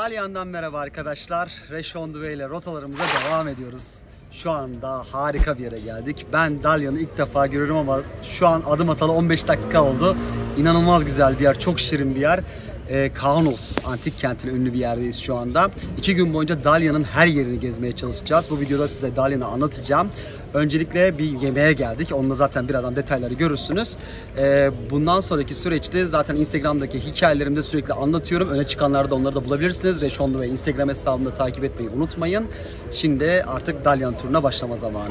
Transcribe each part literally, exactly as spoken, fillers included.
Dalyan'dan merhaba arkadaşlar. Reşondue ile rotalarımıza devam ediyoruz. Şu anda harika bir yere geldik. Ben Dalyan'ı ilk defa görüyorum ama şu an adım atalı on beş dakika oldu. İnanılmaz güzel bir yer, çok şirin bir yer. Ee, Kaunos antik kentine ünlü bir yerdeyiz şu anda. İki gün boyunca Dalyan'ın her yerini gezmeye çalışacağız. Bu videoda size Dalyan'ı anlatacağım. Öncelikle bir yemeğe geldik. Onunla zaten birazdan detayları görürsünüz. Ee, bundan sonraki süreçte zaten Instagram'daki hikayelerimde sürekli anlatıyorum. Öne çıkanlarda onları da bulabilirsiniz. Reşondue Instagram hesabımda takip etmeyi unutmayın. Şimdi artık Dalyan turuna başlama zamanı.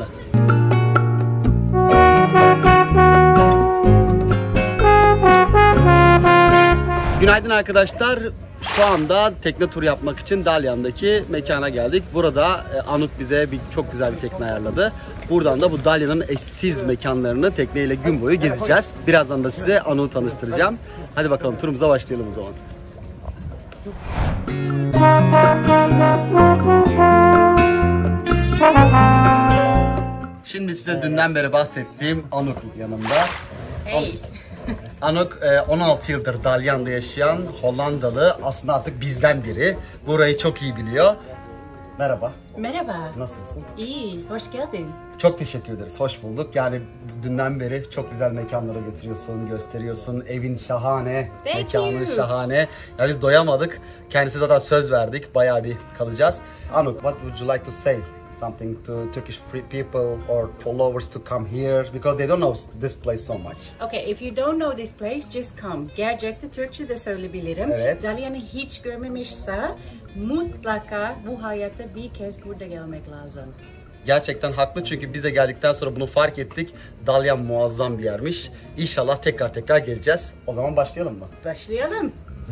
Günaydın arkadaşlar. Şu anda tekne turu yapmak için Dalyan'daki mekana geldik. Burada Anuk bize bir, çok güzel bir tekne ayarladı. Buradan da bu Dalyan'ın eşsiz mekanlarını tekneyle gün boyu gezeceğiz. Birazdan da size Anuk'u tanıştıracağım. Hadi bakalım turumuza başlayalım o zaman. Şimdi size dünden beri bahsettiğim Anuk yanımda. Hey. Anuk on altı yıldır Dalyan'da yaşayan Hollandalı, aslında artık bizden biri. Burayı çok iyi biliyor. Merhaba. Merhaba. Nasılsın? İyi, hoş geldin. Çok teşekkür ederiz, hoş bulduk. Yani dünden beri çok güzel mekanlara götürüyorsun, gösteriyorsun. Evin şahane, Thank mekanın you. şahane. Ya biz doyamadık. Kendisi zaten söz verdik, bayağı bir kalacağız. Anuk, what would you like to say? Something to Turkish free people or followers to come here because they don't know this place so much. Okay, if you don't know this place, just come. Gerçekten Türkçe de söyleyebilirim. Evet. Dalyan'ı hiç görmemişse mutlaka bu hayatta bir kez burada gelmek lazım. Gerçekten haklı, çünkü bize geldikten sonra bunu fark ettik. Dalyan muazzam bir yermiş. İnşallah tekrar tekrar geleceğiz. O zaman başlayalım mı? Başlayalım.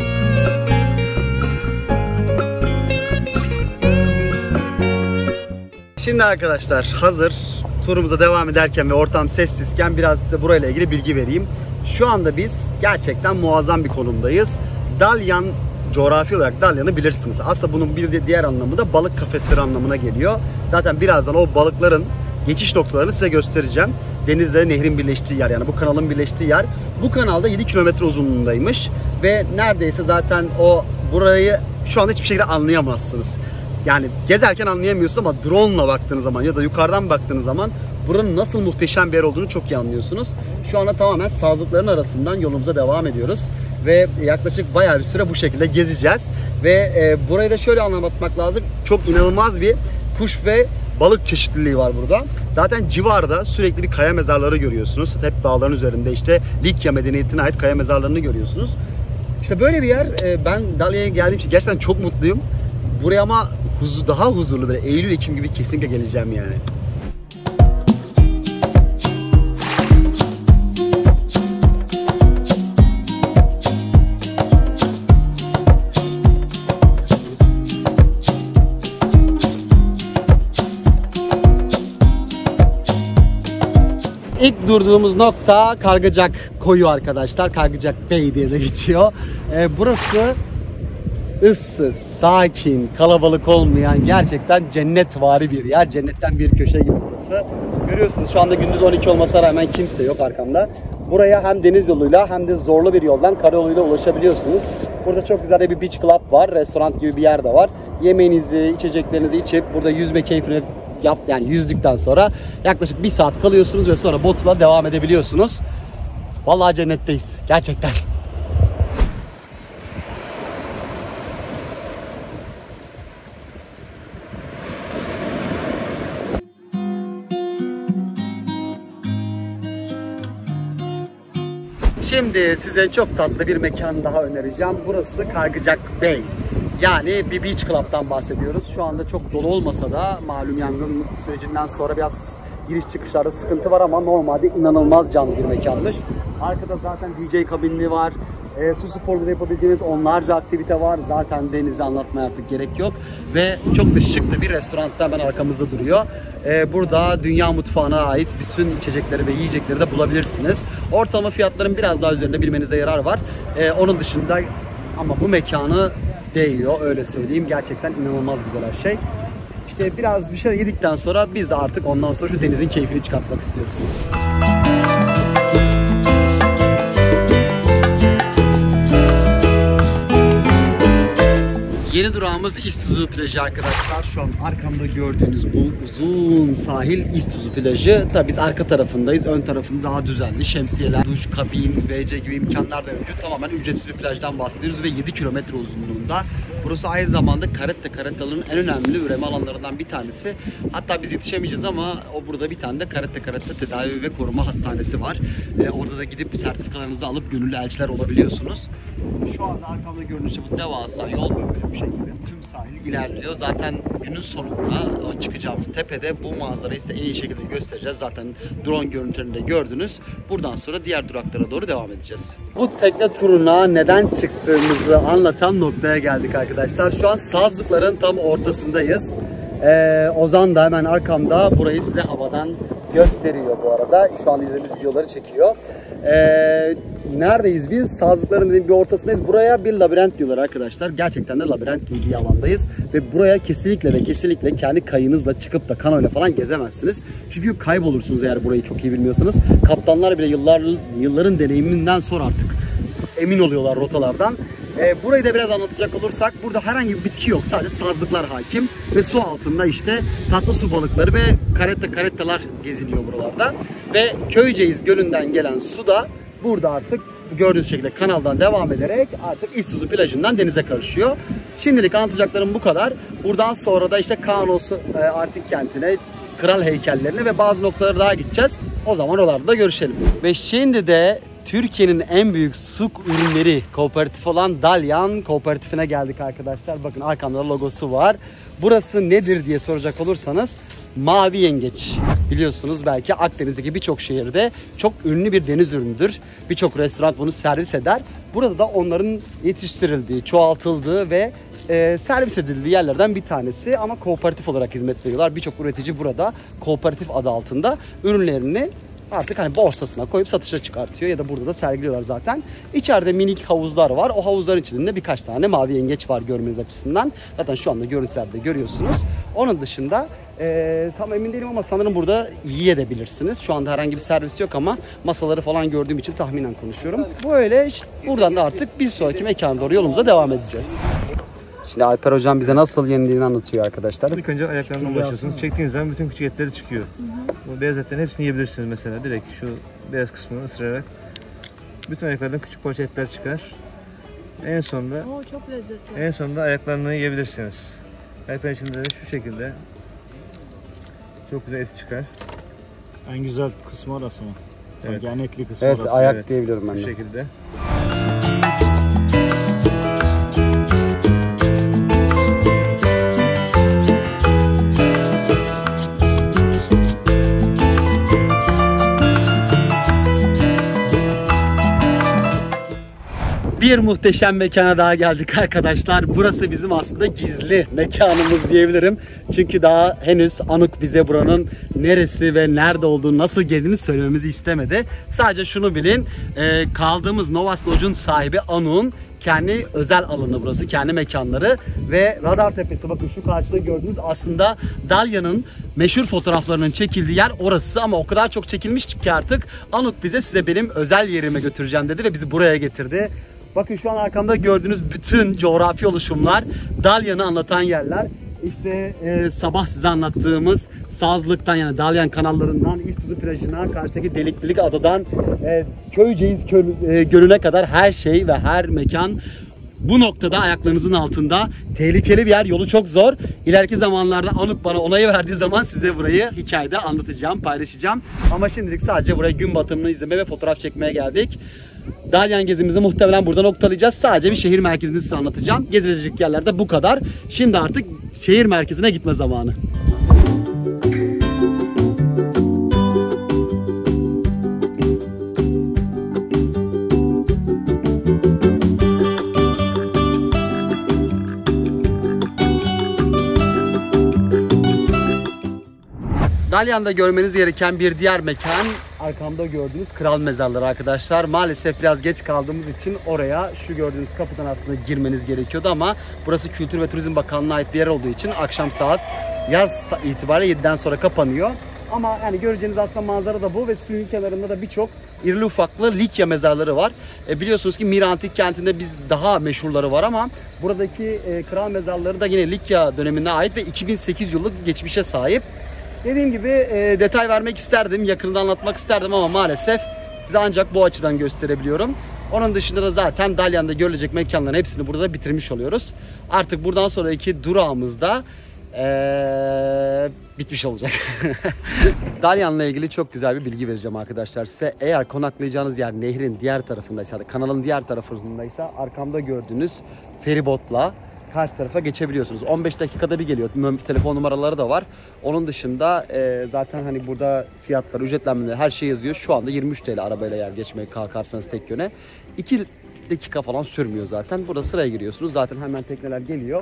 Şimdi arkadaşlar, hazır turumuza devam ederken ve ortam sessizken biraz size burayla ilgili bilgi vereyim. Şu anda biz gerçekten muazzam bir konumdayız. Dalyan, coğrafi olarak Dalyan'ı bilirsiniz. Aslında bunun bir diğer anlamı da balık kafesleri anlamına geliyor. Zaten birazdan o balıkların geçiş noktalarını size göstereceğim. Denizle nehrin birleştiği yer, yani bu kanalın birleştiği yer. Bu kanalda yedi kilometre uzunluğundaymış ve neredeyse zaten o burayı şu anda hiçbir şekilde anlayamazsınız. Yani gezerken anlayamıyorsunuz ama drone'la baktığınız zaman ya da yukarıdan baktığınız zaman buranın nasıl muhteşem bir yer olduğunu çok iyi anlıyorsunuz. Şu anda tamamen sazlıkların arasından yolumuza devam ediyoruz ve yaklaşık bayağı bir süre bu şekilde gezeceğiz. Ve e, burayı da şöyle anlatmak lazım. Çok inanılmaz bir kuş ve balık çeşitliliği var burada. Zaten civarda sürekli bir kaya mezarları görüyorsunuz. Hep dağların üzerinde işte Likya medeniyetine ait kaya mezarlarını görüyorsunuz. İşte böyle bir yer. E, ben Dalyan'a geldiğim için gerçekten çok mutluyum. Buraya ama huzur, daha huzurlu, böyle Eylül Ekim gibi kesinlikle geleceğim yani. İlk durduğumuz nokta Kargıcak Koyu arkadaşlar. Kargıcak Bey diye de geçiyor. Ee, burası ıssız, sakin, kalabalık olmayan gerçekten cennetvari bir yer. Cennetten bir köşe gibi burası. Görüyorsunuz şu anda gündüz on iki olmasına rağmen kimse yok arkamda. Buraya hem deniz yoluyla hem de zorlu bir yoldan karayoluyla ulaşabiliyorsunuz. Burada çok güzel bir beach club var, restoran gibi bir yer de var. Yemeğinizi, içeceklerinizi içip burada yüzme keyfini yap, yani yüzdükten sonra yaklaşık bir saat kalıyorsunuz ve sonra botla devam edebiliyorsunuz. Vallahi cennetteyiz gerçekten. Şimdi size çok tatlı bir mekan daha önereceğim. Burası Kargıcak Bey. Yani bir beach club'tan bahsediyoruz. Şu anda çok dolu olmasa da malum yangın sürecinden sonra biraz giriş çıkışlarda sıkıntı var ama normalde inanılmaz canlı bir mekanmış. Arkada zaten D J kabinli var. E, su sporları yapabildiğiniz onlarca aktivite var. Zaten denizi anlatmaya artık gerek yok. Ve çok da şık da bir restoran hemen arkamızda duruyor. E, burada dünya mutfağına ait bütün içecekleri ve yiyecekleri de bulabilirsiniz. Ortalama fiyatların biraz daha üzerinde bilmenize yarar var. E, onun dışında ama bu mekanı değiyor, öyle söyleyeyim. Gerçekten inanılmaz güzel her şey. İşte biraz bir şey yedikten sonra biz de artık ondan sonra şu denizin keyfini çıkartmak istiyoruz. Yeni durağımız İztuzu plajı arkadaşlar. Şu an arkamda gördüğünüz bu uzun sahil İztuzu plajı. Tabii biz arka tarafındayız. Ön tarafında daha düzenli şemsiyeler, duş, kabin, W C gibi imkanlar da mevcut. Tamamen ücretsiz bir plajdan bahsediyoruz ve yedi kilometre uzunluğunda. Burası aynı zamanda karette karettaların en önemli üreme alanlarından bir tanesi. Hatta biz yetişemeyeceğiz ama o burada bir tane de karette karetta tedavi ve koruma hastanesi var. Ee, orada da gidip sertifikalarınızı alıp gönüllü elçiler olabiliyorsunuz. Şu anda arkamda görünüşü bu devasa yol böyle bir şekilde tüm sahil ilerliyor. Zaten günün sonunda çıkacağımız tepede bu manzarayı size en iyi şekilde göstereceğiz. Zaten drone görüntülerinde gördünüz. Buradan sonra diğer duraklara doğru devam edeceğiz. Bu tekne turuna neden çıktığımızı anlatan noktaya geldik arkadaşlar. Şu an Sazlıkların tam ortasındayız. Ee, Ozan da hemen arkamda burayı size havadan gösteriyor bu arada. Şu an izlediğimiz videoları çekiyor. Ee, neredeyiz biz? Sazlıkların bir ortasındayız. Buraya bir labirent diyorlar arkadaşlar. Gerçekten de labirent gibi bir alandayız. Ve buraya kesinlikle ve kesinlikle kendi kayınızla çıkıp da kanoyla falan gezemezsiniz. Çünkü kaybolursunuz eğer burayı çok iyi bilmiyorsanız. Kaptanlar bile yıllar, yılların deneyiminden sonra artık emin oluyorlar rotalardan. E, burayı da biraz anlatacak olursak burada herhangi bir bitki yok. Sadece sazlıklar hakim ve su altında işte tatlı su balıkları ve karetta karettalar geziniyor buralarda. Ve Köyceğiz Gölü'nden gelen su da burada artık gördüğünüz şekilde kanaldan devam ederek artık İztuzu plajından denize karışıyor. Şimdilik anlatacaklarım bu kadar. Buradan sonra da işte Kaunos e, Antik Kenti'ne, kral heykellerine ve bazı noktalara daha gideceğiz. O zaman oralarda da görüşelim. Ve şimdi de Türkiye'nin en büyük su ürünleri kooperatif olan Dalyan Kooperatifine geldik arkadaşlar. Bakın arkamda logosu var. Burası nedir diye soracak olursanız mavi yengeç. Biliyorsunuz belki Akdeniz'deki birçok şehirde çok ünlü bir deniz ürünüdür. Birçok restoran bunu servis eder. Burada da onların yetiştirildiği, çoğaltıldığı ve e, servis edildiği yerlerden bir tanesi. Ama kooperatif olarak hizmet veriyorlar. Birçok üretici burada kooperatif adı altında ürünlerini artık hani borsasına koyup satışa çıkartıyor ya da burada da sergiliyorlar zaten. İçeride minik havuzlar var. O havuzların içinde birkaç tane mavi yengeç var görmeniz açısından. Zaten şu anda görüntülerde görüyorsunuz. Onun dışında e, tam emin değilim ama sanırım burada yiyebilirsiniz. Şu anda herhangi bir servis yok ama masaları falan gördüğüm için tahminen konuşuyorum. Böyle işte buradan da artık bir sonraki mekana doğru yolumuza devam edeceğiz. Şimdi Alper hocam bize nasıl yenildiğini anlatıyor arkadaşlar. İlk önce ayaklarından başlıyorsunuz. Çektiğiniz zaman bütün küçük etleri çıkıyor. Hı hı. Bu beyaz etlerin hepsini yiyebilirsiniz mesela. Direkt şu beyaz kısmını ısırarak. Bütün ayaklardan küçük parça etler çıkar. En sonunda Oo, çok lezzetli. En sonunda ayaklarını yiyebilirsiniz. Ayakların içinde de şu şekilde çok güzel et çıkar. En güzel kısmı orası mı? Evet. Sanki en etli kısmı evet, orası. Ayak evet. diyebiliyorum ben de. Bu şekilde. Bir muhteşem mekana daha geldik arkadaşlar. Burası bizim aslında gizli mekanımız diyebilirim. Çünkü daha henüz Anuk bize buranın neresi ve nerede olduğunu, nasıl geldiğini söylememizi istemedi. Sadece şunu bilin, e, kaldığımız Novas Lodge'un sahibi Anuk'un kendi özel alanı burası, kendi mekanları ve Radar Tepesi, bakın şu karşıda gördüğünüz aslında Dalyan'ın meşhur fotoğraflarının çekildiği yer orası ama o kadar çok çekilmiş ki artık Anuk bize size benim özel yerime götüreceğim dedi ve bizi buraya getirdi. Bakın şu an arkamda gördüğünüz bütün coğrafi oluşumlar Dalyan'ı anlatan yerler. İşte e, sabah size anlattığımız Sazlık'tan yani Dalyan kanallarından İztuzu plajına, karşıdaki Deliklilik adadan e, Köyceğiz e, Gölü'ne kadar her şey ve her mekan bu noktada ayaklarınızın altında. Tehlikeli bir yer, yolu çok zor. İleriki zamanlarda Anuk bana onayı verdiği zaman size burayı hikayede anlatacağım, paylaşacağım. Ama şimdilik sadece buraya gün batımını izlemeye ve fotoğraf çekmeye geldik. Dalyan gezimizi muhtemelen burada noktalayacağız. Sadece bir şehir merkezini size anlatacağım. Gezilecek yerlerde bu kadar. Şimdi artık şehir merkezine gitme zamanı. Dalyan'da görmeniz gereken bir diğer mekan arkamda gördüğünüz kral mezarları arkadaşlar. Maalesef biraz geç kaldığımız için oraya şu gördüğünüz kapıdan aslında girmeniz gerekiyordu ama burası Kültür ve Turizm Bakanlığı'na ait bir yer olduğu için akşam saat yaz itibariyle yediden sonra kapanıyor. Ama yani göreceğiniz aslında manzara da bu ve suyun kenarında da birçok irili ufaklı Likya mezarları var. E, biliyorsunuz ki Mira Antik Kenti'nde biz daha meşhurları var ama buradaki e, kral mezarları da yine Likya dönemine ait ve iki bin sekiz yıllık geçmişe sahip. Dediğim gibi e, detay vermek isterdim, yakından anlatmak isterdim ama maalesef size ancak bu açıdan gösterebiliyorum. Onun dışında da zaten Dalyan'da görülecek mekanların hepsini burada bitirmiş oluyoruz. Artık buradan sonraki durağımız da ee, bitmiş olacak. Dalyan'la ilgili çok güzel bir bilgi vereceğim arkadaşlar size. Eğer konaklayacağınız yer nehrin diğer tarafındaysa, kanalın diğer tarafındaysa arkamda gördüğünüz feribotla karşı tarafa geçebiliyorsunuz. on beş dakikada bir geliyor. Telefon numaraları da var. Onun dışında e, zaten hani burada fiyatlar, ücretlenmeleri her şey yazıyor. Şu anda yirmi üç TL arabayla yer geçmeye kalkarsanız tek yöne. iki dakika falan sürmüyor zaten. Burada sıraya giriyorsunuz. Zaten hemen tekneler geliyor.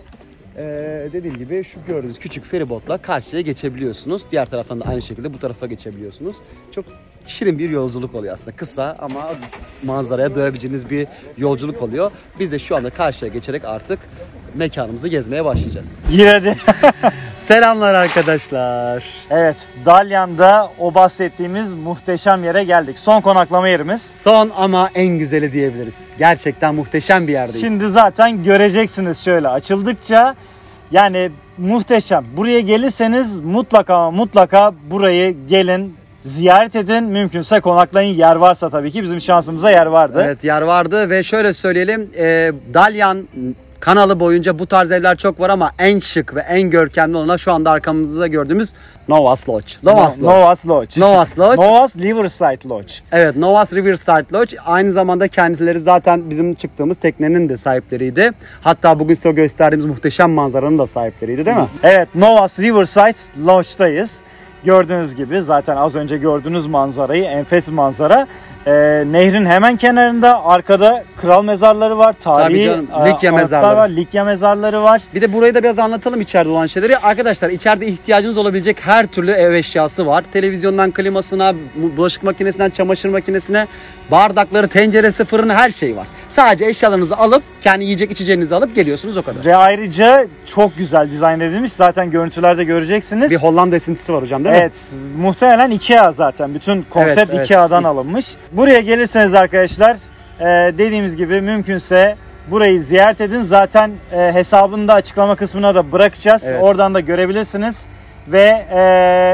Ee, dediğim gibi şu gördüğünüz küçük feribotla karşıya geçebiliyorsunuz. Diğer taraftan da aynı şekilde bu tarafa geçebiliyorsunuz. Çok şirin bir yolculuk oluyor aslında. Kısa ama manzaraya doyabileceğiniz bir yolculuk oluyor. Biz de şu anda karşıya geçerek artık mekanımızı gezmeye başlayacağız. Yine de. Selamlar arkadaşlar. Evet, Dalyan'da o bahsettiğimiz muhteşem yere geldik. Son konaklama yerimiz. Son ama en güzeli diyebiliriz. Gerçekten muhteşem bir yerdeyiz. Şimdi zaten göreceksiniz şöyle açıldıkça. Yani muhteşem. Buraya gelirseniz mutlaka ama mutlaka burayı gelin, ziyaret edin. Mümkünse konaklayın. Yer varsa tabii ki. Bizim şansımıza yer vardı. Evet, yer vardı ve şöyle söyleyelim. E, Dalyan kanalı boyunca bu tarz evler çok var ama en şık ve en görkemli olan şu anda arkamızda gördüğümüz Novas Lodge. Novas No, Lodge. Novas Lodge. Novas Lodge. Novas Riverside Lodge. Evet, Novas Riverside Lodge. Aynı zamanda kendileri zaten bizim çıktığımız teknenin de sahipleriydi. Hatta bugün size gösterdiğimiz muhteşem manzaranın da sahipleriydi, değil mi? Evet, Novas Riverside Lodge'dayız. Gördüğünüz gibi zaten az önce gördüğünüz manzarayı, enfes manzara. Ee, nehrin hemen kenarında arkada kral mezarları var, tarihi canım, Likya anıtlar mezarları var, Likya mezarları var. Bir de burayı da biraz anlatalım içeride olan şeyleri. Arkadaşlar içeride ihtiyacınız olabilecek her türlü ev eşyası var. Televizyondan klimasına, bulaşık makinesinden çamaşır makinesine, bardakları, tenceresi, fırını her şey var. Sadece eşyalarınızı alıp kendi yiyecek içeceğinizi alıp geliyorsunuz, o kadar. Ve ayrıca çok güzel dizayn edilmiş. Zaten görüntülerde göreceksiniz. Bir Hollanda esintisi var hocam, değil evet, mi? Evet, muhtemelen Ikea zaten. Bütün konsept Evet, evet. Ikea'dan alınmış. Buraya gelirseniz arkadaşlar e, dediğimiz gibi mümkünse burayı ziyaret edin. Zaten e, hesabını da açıklama kısmına da bırakacağız. Evet. Oradan da görebilirsiniz. Ve e,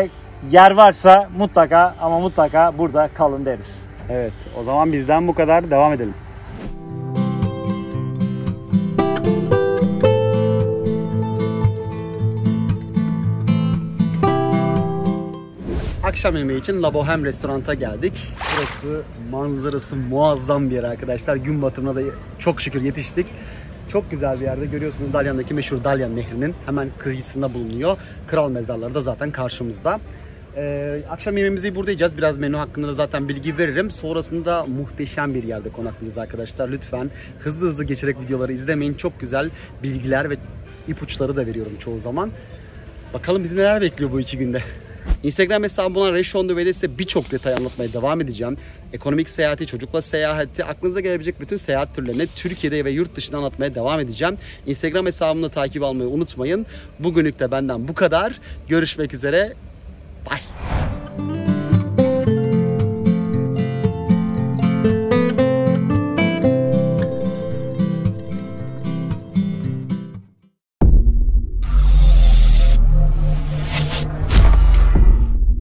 yer varsa mutlaka ama mutlaka burada kalın deriz. Evet, o zaman bizden bu kadar. Devam edelim. Akşam yemeği için La Bohème restoranta geldik. Burası manzarası muazzam bir yer arkadaşlar. Gün batımına da çok şükür yetiştik. Çok güzel bir yerde, görüyorsunuz Dalyan'daki meşhur Dalyan Nehri'nin hemen kıyısında bulunuyor. Kral mezarları da zaten karşımızda. Ee, akşam yemeğimizi burada yiyeceğiz. Biraz menü hakkında da zaten bilgi veririm. Sonrasında muhteşem bir yerde konaklayacağız arkadaşlar. Lütfen hızlı hızlı geçerek videoları izlemeyin. Çok güzel bilgiler ve ipuçları da veriyorum çoğu zaman. Bakalım bizi neler bekliyor bu iki günde. Instagram hesabımdan Reşonduve'de size birçok detay anlatmaya devam edeceğim. Ekonomik seyahati, çocukla seyahati, aklınıza gelebilecek bütün seyahat türlerini Türkiye'de ve yurt dışında anlatmaya devam edeceğim. Instagram hesabımda takip almayı unutmayın. Bugünlük de benden bu kadar. Görüşmek üzere.